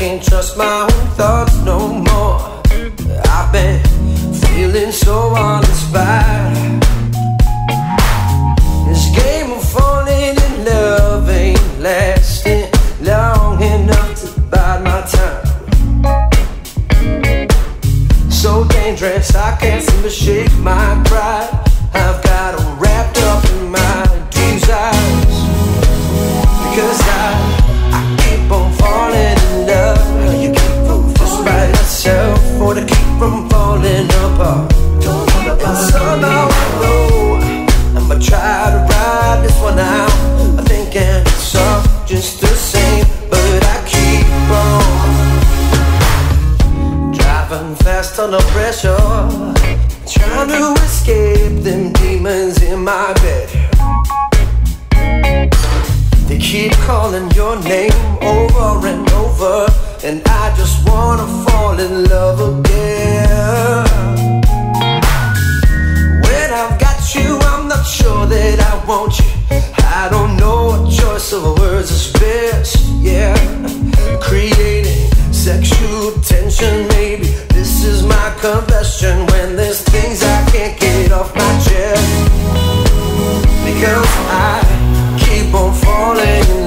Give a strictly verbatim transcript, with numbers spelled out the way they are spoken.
can't trust my own thoughts no more. I've been feeling so uninspired. This game of falling in love ain't lasting long enough to bide my time. So dangerous, I can't seem to shake my pride. I've got them wrapped up in my desires. Because I, I keep on falling in love. You keep from just by yourself, or to keep from falling apart. And somehow I know I'ma try to ride this one out. I'm thinking it's all just the same, but I keep on driving fast under pressure, trying to escape them demons in my bed. They keep calling your name over and over, and I just wanna fall in love again. When I've got you, I'm not sure that I want you. I don't know what choice of words is best, yeah. Creating sexual tension, maybe this is my confession. When there's things I can't get off my chest, because I keep on falling in